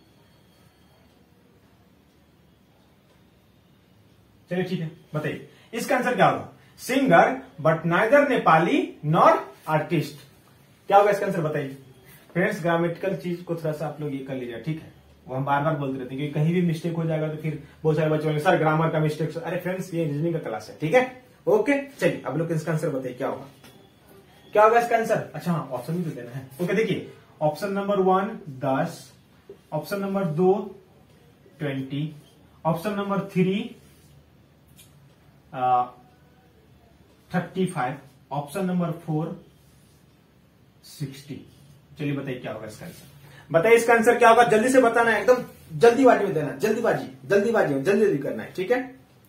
चलिए ठीक है, बताइए इसका आंसर क्या होगा, singer but neither Nepali nor artist, क्या होगा इसका आंसर बताइए। फ्रेंड्स ग्रामेटिकल चीज को थोड़ा सा आप लोग ये कर लीजिए, ठीक है, वो हम बार बार बोलते रहते हैं क्योंकि कहीं भी मिस्टेक हो जाएगा तो फिर बहुत सारे बच्चों ने सर ग्रामर का मिस्टेक, अरे फ्रेंड्स ये रीजनिंग का क्लास है, ठीक है, ओके। चलिए अब लोग इसका आंसर बताइए क्या होगा, क्या होगा इसका आंसर। अच्छा हाँ, ऑप्शन भी तो देना है, ओके। देखिए ऑप्शन नंबर वन दस, ऑप्शन नंबर दो twenty, option number three thirty five, option number four sixty. चलिए बताइए क्या होगा इसका आंसर, बताइए इसका आंसर क्या होगा, जल्दी से बताना है, एकदम जल्दीबाजी में देना, जल्दीबाजी जल्दीबाजी में जल्दी जल्दी करना है, ठीक है।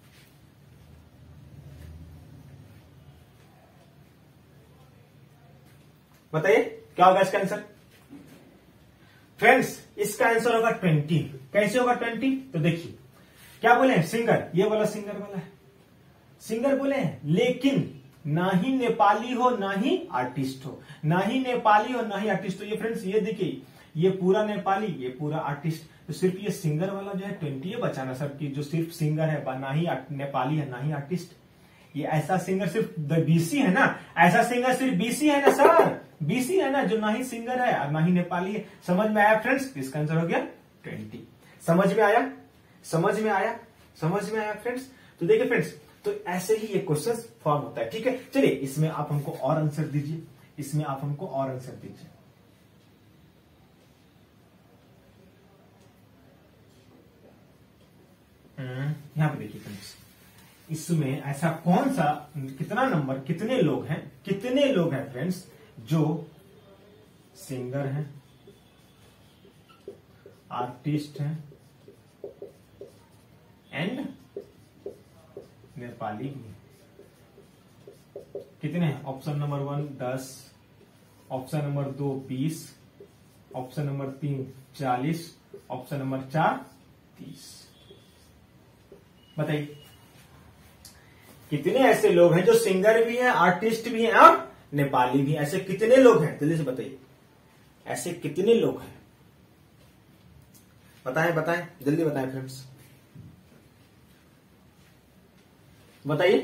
बताइए क्या होगा इसका आंसर। फ्रेंड्स इसका आंसर होगा ट्वेंटी। कैसे होगा ट्वेंटी, तो देखिए क्या बोले, सिंगर, ये वाला सिंगर वाला है, सिंगर बोले हैं लेकिन ना ही नेपाली हो ना ही आर्टिस्ट हो, ना ही नेपाली हो ना ही आर्टिस्ट हो। ये फ्रेंड्स ये देखिए, ये पूरा नेपाली ये पूरा आर्टिस्ट, तो सिर्फ ये सिंगर वाला जो है ट्वेंटी ये बचाना सर, कि जो सिर्फ सिंगर है ना ही नेपाली है ना ही आर्टिस्ट। ये ऐसा सिंगर सिर्फ बीसी है ना, ऐसा सिंगर सिर्फ बीसी है ना सर, बीसी है ना जो ना ही सिंगर है और ना ही नेपाली है। समझ में आया फ्रेंड्स, इसका आंसर हो गया ट्वेंटी। समझ में आया, समझ में आया, समझ में आया फ्रेंड्स। तो देखिए फ्रेंड्स, तो ऐसे ही ये क्वेश्चन फॉर्म होता है, ठीक है। चलिए इसमें आप हमको और आंसर दीजिए, इसमें आप हमको और आंसर दीजिए। यहां पे देखिए फ्रेंड्स, इसमें ऐसा कौन सा, कितना नंबर, कितने लोग हैं, कितने लोग हैं फ्रेंड्स जो सिंगर हैं, आर्टिस्ट हैं एंड नेपाली भी, कितने हैं। ऑप्शन नंबर वन दस, ऑप्शन नंबर दो बीस, ऑप्शन नंबर तीन चालीस, ऑप्शन नंबर चार तीस। बताइए कितने ऐसे लोग हैं जो सिंगर भी हैं, आर्टिस्ट भी हैं और नेपाली भी हैं? ऐसे कितने लोग हैं, जल्दी से बताइए, ऐसे कितने लोग हैं? बताएं बताएं, जल्दी बताएं फ्रेंड्स, बताइए।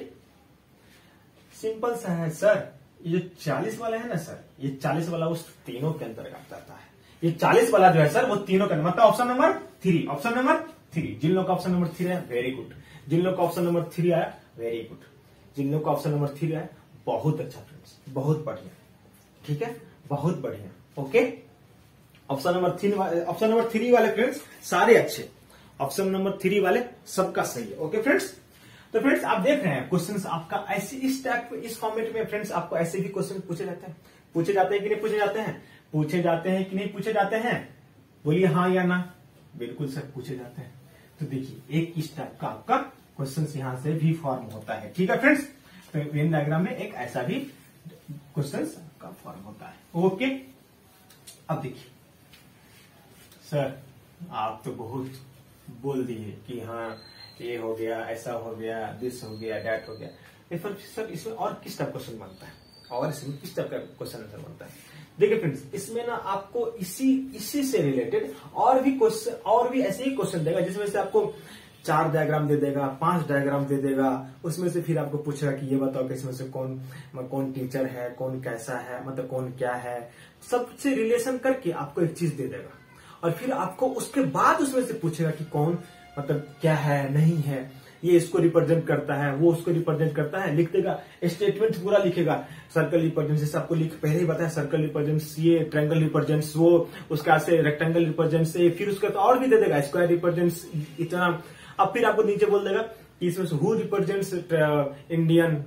सिंपल सा है सर, ये जो चालीस वाला है ना सर, ये चालीस वाला उस तीनों के अंतर्गत आता है। ये चालीस वाला जो है सर वो तीनों का, मतलब option number three, option number three. जिन लोग का ऑप्शन नंबर थ्री है वेरी गुड, जिन लोग का ऑप्शन नंबर थ्री आया वेरी गुड, जिन लोग का ऑप्शन नंबर थ्री आया बहुत अच्छा फ्रेंड्स, बहुत बढ़िया, ठीक है, बहुत बढ़िया। Okay, option number three, option number three वाले फ्रेंड्स सारे अच्छे, ऑप्शन नंबर थ्री वाले सबका सही है। ओके फ्रेंड्स, तो फ्रेंड्स आप देख रहे हैं क्वेश्चंस आपका ऐसे इस टाइप, इस फॉर्मेट में फ्रेंड्स आपको ऐसे भी क्वेश्चन पूछे जाते हैं, पूछे जाते हैं कि नहीं पूछे जाते हैं, पूछे जाते हैं कि नहीं पूछे जाते हैं, बोलिए हाँ या ना। बिल्कुल सर पूछे जाते हैं। तो देखिए एक इस टाइप का आपका क्वेश्चन यहां से भी फॉर्म होता है, ठीक है फ्रेंड्स। तो वेन डायग्राम में एक ऐसा भी क्वेश्चन का फॉर्म होता है। ओके, अब देखिए सर आप तो बहुत बोल दिए कि हाँ ये हो गया, ऐसा हो गया, दिस हो गया, डैट हो गया, फिर सर इसमें और किस टाइप क्वेश्चन बनता है, और इसमें किस टाइप का क्वेश्चन आंसर बनता है? देखिए फ्रेंड्स, इसमें ना आपको इसी इसी से रिलेटेड और भी क्वेश्चन, और भी ऐसे ही क्वेश्चन देगा जिसमें से आपको चार डायग्राम दे देगा, पांच डायग्राम दे देगा, उसमें से फिर आपको पूछेगा कि ये बताओ कि इसमें से कौन कौन टीचर है, कौन कैसा है, मतलब कौन क्या है, सबसे रिलेशन करके आपको एक चीज दे देगा। और फिर आपको उसके बाद उसमें से पूछेगा कि कौन मतलब क्या है, नहीं है, ये इसको रिप्रेजेंट करता है, वो उसको रिप्रेजेंट करता है, लिख देगा, स्टेटमेंट पूरा लिखेगा। सर्कल रिप्रेजेंट्स, जैसे आपको लिख पहले ही बताया, सर्कल रिप्रेजेंट्स ये, ट्रायंगल रिप्रेजेंट्स वो, उसका से रेक्टेंगल रिप्रेजेंट्स ये, फिर उसका तो और भी दे देगा, स्क्वायर रिप्रेजेंट्स इतना। अब फिर आपको नीचे बोल देगा कि इसमें से who represents Indian,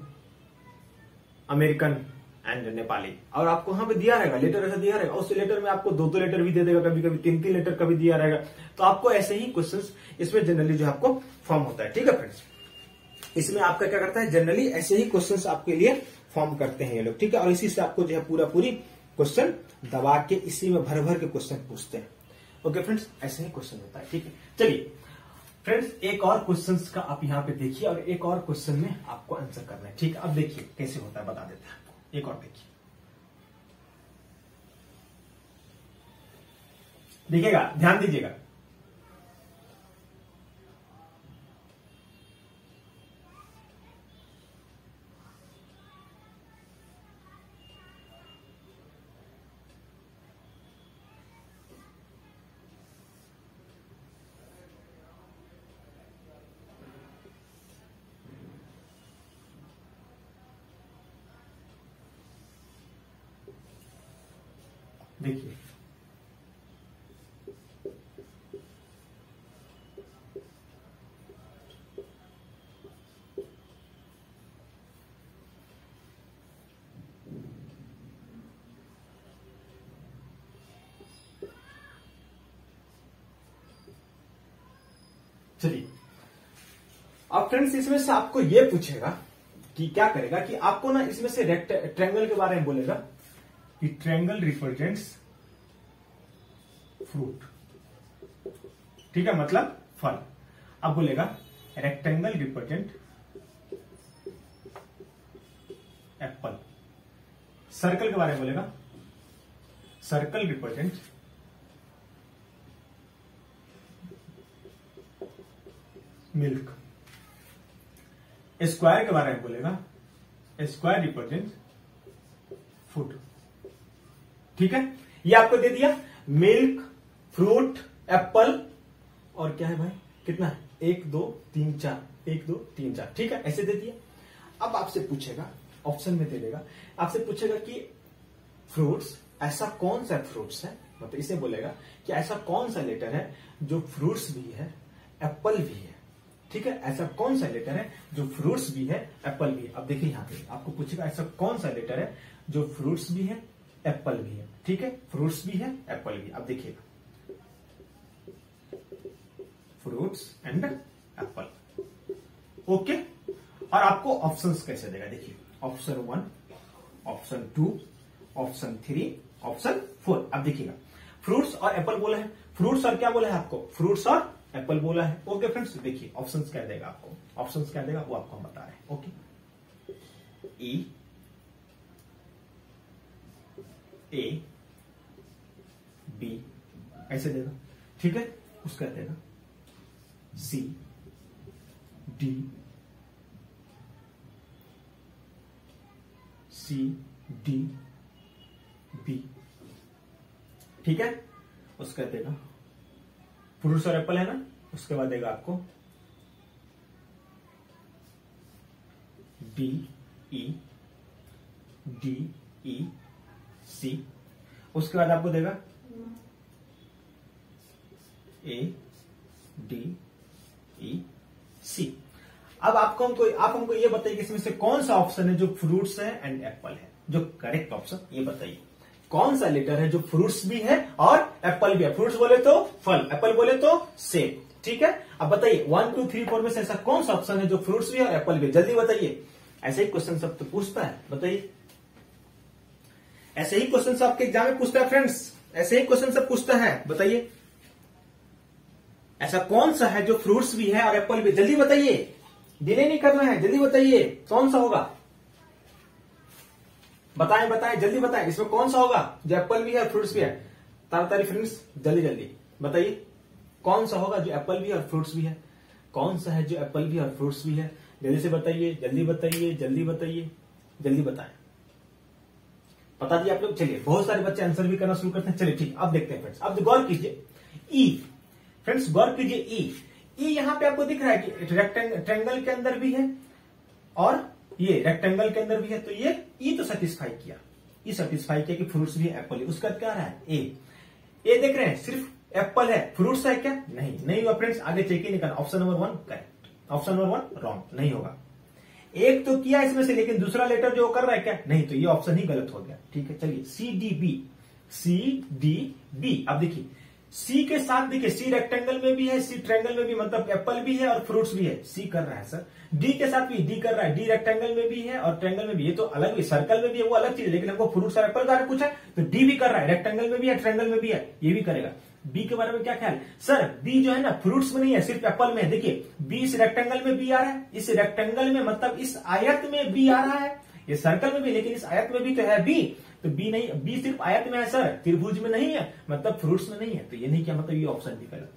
American and Nepali, और आपको वहां पे दिया रहेगा, लेटर ऐसा दिया रहेगा, उस लेटर में आपको दो दो लेटर भी दे देगा, कभी कभी तीन तीन लेटर कभी दिया रहेगा। तो आपको ऐसे ही क्वेश्चंस इसमें जनरली जो आपको फॉर्म होता है, ठीक है फ्रेंड्स। इसमें आपका क्या करता है, जनरली ऐसे ही क्वेश्चंस आपके लिए फॉर्म करते हैं ये लोग, ठीक है। और इसी से आपको जो है पूरा पूरी क्वेश्चन दबा के इसी में भर भर के क्वेश्चन पूछते हैं। ओके फ्रेंड्स, ऐसे ही क्वेश्चन होता है, ठीक है। चलिए फ्रेंड्स, एक और क्वेश्चन का आप यहाँ पे देखिए, और एक और क्वेश्चन में आपको आंसर करना है, ठीक है। अब देखिए कैसे होता है, बता देते हैं आपको, एक और देखिए, देखिएगा, ध्यान दीजिएगा। देखिए चलिए अब फ्रेंड्स, इसमें से आपको ये पूछेगा कि क्या करेगा कि आपको ना इसमें से ट्रायंगल के बारे में बोलेगा कि ट्रायंगल रिप्रेजेंट्स फ्रूट, ठीक है, मतलब फल। अब बोलेगा रेक्टेंगल रिप्रेजेंट एप्पल। सर्कल के बारे में बोलेगा सर्कल रिप्रेजेंट मिल्क। स्क्वायर के बारे में बोलेगा स्क्वायर रिप्रेजेंट फूड, ठीक है। ये आपको दे दिया, मिल्क, फ्रूट, एप्पल, और क्या है भाई, कितना है, एक दो तीन चार, एक दो तीन चार, ठीक है, ऐसे दे दिया। अब आपसे पूछेगा, ऑप्शन में दे देगा, आपसे पूछेगा कि फ्रूट्स, ऐसा कौन सा फ्रूट्स है, मतलब इसे बोलेगा कि ऐसा कौन सा लेटर है जो फ्रूट्स भी है एप्पल भी है, ठीक है। ऐसा कौन सा लेटर है जो फ्रूट्स भी है एप्पल भी है। अब देखिए यहां पे आपको पूछेगा ऐसा कौन सा लेटर है जो फ्रूट्स भी है एप्पल भी है, ठीक है, फ्रूट्स भी है एप्पल भी। अब देखिएगा फ्रूट्स एंड एप्पल, ओके। और आपको ऑप्शंस कैसे देगा, देखिए option one, option two, option three, option four. अब देखिएगा फ्रूट्स और एप्पल बोला है, फ्रूट्स और क्या बोला है आपको, फ्रूट्स और एप्पल बोला है। ओके फ्रेंड्स, देखिए ऑप्शंस क्या देगा आपको, ऑप्शंस क्या देगा वो आपको हम बता रहे हैं। ओके ई ए बी ऐसे देगा, ठीक है। उसका देगा C D C D B, ठीक है। उसका देगा फ्रूट्स और एप्पल है ना, उसके बाद देगा आपको डी ई डी ई सी, उसके बाद आपको देगा ए डी ई सी। अब आपको हमको आप हमको ये बताइए कि इसमें से कौन सा ऑप्शन है जो फ्रूट्स है एंड एप्पल है, जो करेक्ट ऑप्शन, ये बताइए कौन सा लेटर है जो फ्रूट्स भी है और एप्पल भी है। फ्रूट्स बोले तो फल, एप्पल बोले तो सेब, ठीक है। अब बताइए वन टू थ्री फोर में से ऐसा कौन सा ऑप्शन है जो फ्रूट्स भी है और एप्पल भी है, जल्दी बताइए। ऐसे ही क्वेश्चन सब तो पूछता है, बताइए। ऐसे ही क्वेश्चन सब आपके एग्जाम में पूछता है फ्रेंड्स, ऐसे ही क्वेश्चन सब पूछता है, बताइए ऐसा कौन सा है जो फ्रूट्स भी है और एप्पल भी, जल्दी बताइए, डिले नहीं करना है, जल्दी बताइए कौन सा होगा, बताएं बताएं जल्दी बताएं, इसमें कौन सा होगा जो एप्पल भी है फ्रूट्स भी है। तारी फ्रेंड्स जल्दी जल्दी बताइए कौन सा होगा जो एप्पल भी है और फ्रूट्स भी है, कौन सा है जो एप्पल भी है और फ्रूट्स भी है, जल्दी से बताइए, जल्दी बताइए, जल्दी बताइए, जल्दी बताएं। बता दिए आप लोग, चलिए बहुत सारे बच्चे आंसर भी करना शुरू करते हैं। चलिए ठीक, अब देखते हैं फ्रेंड्स, अब गौर कीजिए ई, फ्रेंड्स गौर कीजिए ई, ई यहां पे आपको दिख रहा है कि रेक्टेंगल के अंदर भी है और ये रेक्टेंगल के अंदर भी है, तो ये ई तो सेटिस्फाई किया, ई सेटिस्फाई किया कि फ्रूट्स भी है एप्पल है। उसका क्या रहा है ए, ए देख रहे हैं सिर्फ एप्पल है, फ्रूट्स है क्या, नहीं नहीं हुआ फ्रेंड्स, आगे चेक ही नहीं करना। Option number one correct, option number one wrong, नहीं होगा। एक तो किया इसमें से, लेकिन दूसरा लेटर जो कर रहा है क्या, नहीं, तो ये ऑप्शन ही गलत हो गया, ठीक है। चलिए C D B, C D B, अब देखिए सी के साथ देखिए सी रेक्टेंगल में भी है, सी ट्रायंगल में भी, मतलब एप्पल भी है और फ्रूट्स भी है, सी कर रहा है सर। डी के साथ भी डी कर रहा है, डी रेक्टेंगल में भी है और ट्रायंगल में भी, ये तो अलग भी, सर्कल में भी है वो अलग चीज है, लेकिन हमको फ्रूट्स और एप्पल का पूछा है तो डी भी कर रहा है, रेक्टेंगल में भी है ट्रायंगल में भी है, ये भी करेगा। बी के बारे में क्या ख्याल सर, बी जो है ना फ्रूट्स में नहीं है, सिर्फ एप्पल में है। देखिए बी इस रेक्टेंगल में बी आ रहा है, इस रेक्टेंगल में मतलब इस आयत में बी आ रहा है, ये सर्कल में भी, लेकिन इस आयत में भी तो है बी, तो बी नहीं, बी सिर्फ आयत में है सर, त्रिभुज में नहीं है, मतलब फ्रूट्स में नहीं है, तो ये नहीं किया, मतलब ये ऑप्शन भी गलत।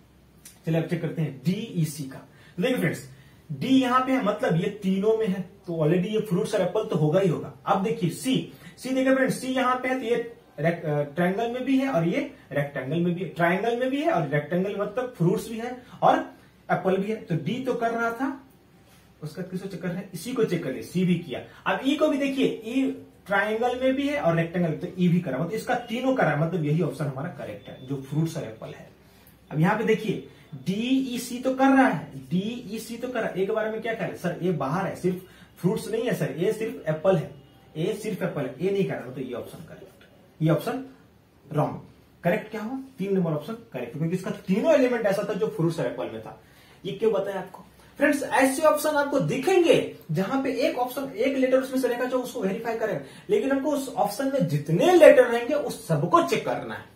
चलिए अब चेक करते हैं डी ई सी का। देखिए फ्रेंड्स डी यहां पे है, मतलब ये तीनों में है, तो ऑलरेडी ये फ्रूट्स और एप्पल तो होगा ही होगा। अब देखिए सी, सी देखिए फ्रेंड्स सी यहां पे है, तो ये ट्रायंगल में भी है और ये रेक्टेंगल में भी है, ट्रायंगल में भी है और रेक्टेंगल मतलब फ्रूट्स भी है और एप्पल भी है, तो डी तो कर रहा था, उसका किसको चेक कर रहे हैं, इसी को चेक कर लिया, सी भी किया। अब ई को भी देखिए, ई ट्रायंगल में भी है और रेक्टेंगल, तो ई भी करा, मतलब इसका तीनों करा, मतलब यही ऑप्शन हमारा करेक्ट है जो फ्रूट्स और एप्पल है। अब यहां पे देखिए डी ई सी तो कर रहा है, डी ई सी तो कर रहा है, एक बारे में क्या कह रहे सर, ए बाहर है, सिर्फ फ्रूट्स नहीं है सर, ए सिर्फ एप्पल है, ए सिर्फ एप्पल है, ए नहीं कर रहा, तो ये ऑप्शन करेक्ट, ये ऑप्शन रॉन्ग। करेक्ट क्या हुआ, तीन नंबर ऑप्शन करेक्ट, क्योंकि इसका तीनों एलिमेंट ऐसा था जो फ्रूट्स और एप्पल में था। ये क्यों बताया आपको फ्रेंड्स, ऐसे ऑप्शन आपको दिखेंगे जहां पे एक ऑप्शन, एक लेटर उसमें से रहेगा जो उसको वेरीफाई करेगा, लेकिन हमको उस ऑप्शन में जितने लेटर रहेंगे उस सबको चेक करना है,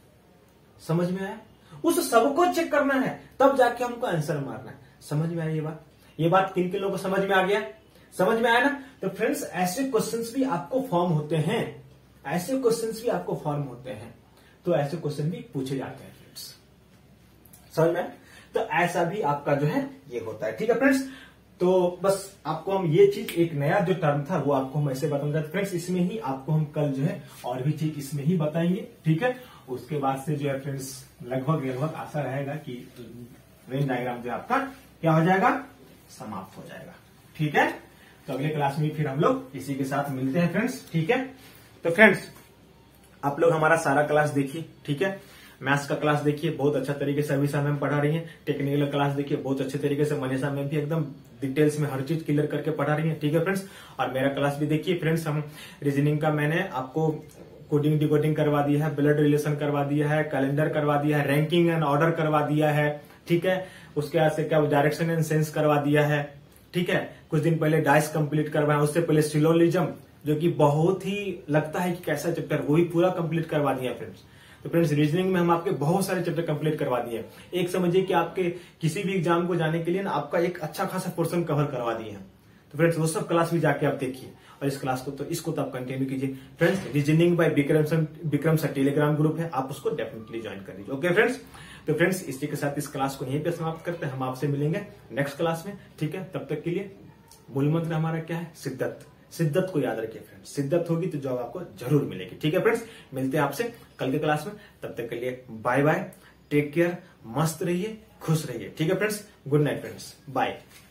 समझ में आया, उस सबको चेक करना है, तब जाके हमको आंसर मारना है। समझ में आया ये बात, ये बात किन किन लोगों को समझ में आ गया, समझ में आया ना। तो फ्रेंड्स ऐसे क्वेश्चंस भी आपको फॉर्म होते हैं, ऐसे क्वेश्चंस भी आपको फॉर्म होते हैं, तो ऐसे क्वेश्चन भी पूछे जाते हैं फ्रेंड्स, समझ में। तो ऐसा भी आपका जो है ये होता है, ठीक है फ्रेंड्स। तो बस आपको हम ये चीज, एक नया जो टर्म था वो आपको हम ऐसे बताऊंगा फ्रेंड्स, इसमें ही आपको हम कल जो है और भी चीज इसमें ही बताएंगे, ठीक है। उसके बाद से जो है फ्रेंड्स लगभग लगभग आशा रहेगा कि वेन डायग्राम जो आपका क्या हो जाएगा, समाप्त हो जाएगा, ठीक है। तो अगले क्लास में फिर हम लोग इसी के साथ मिलते हैं फ्रेंड्स, ठीक है। तो फ्रेंड्स आप लोग हमारा सारा क्लास देखिए, ठीक है। मैथ्स का क्लास देखिए, बहुत अच्छा तरीके से अभिषा मैम पढ़ा रही है। टेक्निकल क्लास देखिए, बहुत अच्छे तरीके से मनीषा मैम भी एकदम डिटेल्स में हर चीज क्लियर करके पढ़ा रही है, ठीक है फ्रेंड्स। और मेरा क्लास भी देखिए फ्रेंड्स, हम रीजनिंग का मैंने आपको कोडिंग डिकोडिंग करवा दिया है, ब्लड रिलेशन करवा दिया है, कैलेंडर करवा दिया है, रैंकिंग एंड ऑर्डर करवा दिया है, ठीक है। उसके बाद से क्या डायरेक्शन एंड सेंस करवा दिया है, ठीक है। कुछ दिन पहले डाइस कंप्लीट करवाया, उससे पहले सिलोजिज्म, जो कि बहुत ही लगता है कि कैसा चैप्टर, वो भी पूरा कंप्लीट करवा दिया फ्रेंड्स। तो फ्रेंड्स रीजनिंग में हम आपके बहुत सारे चैप्टर कंप्लीट करवा दिए। एक समझिए कि आपके किसी भी एग्जाम को जाने के लिए ना आपका एक अच्छा खासा पोर्शन कवर करवा दिए हैं। तो फ्रेंड्स वो सब क्लास भी जाके आप देखिए, और इस क्लास को तो इसको तो आप कंटिन्यू कीजिए friends. Reasoning by Vikram sir, Vikram sir Telegram group है, आप उसको डेफिनेटली ज्वाइन कर लीजिए। ओके फ्रेंड्स, तो फ्रेंड्स इसी के साथ इस क्लास को यहीं पे समाप्त करते हैं। हम आपसे मिलेंगे नेक्स्ट क्लास में, ठीक है। तब तक के लिए मूल मंत्र हमारा क्या है? शिद्दत। शिद्दत को याद रखिए फ्रेंड्स, शिद्दत होगी तो जॉब आपको जरूर मिलेगी, ठीक है फ्रेंड्स। मिलते हैं आपसे कल के क्लास में, तब तक के लिए बाय बाय, टेक केयर, मस्त रहिए, खुश रहिए, ठीक है friends. Good night friends, bye.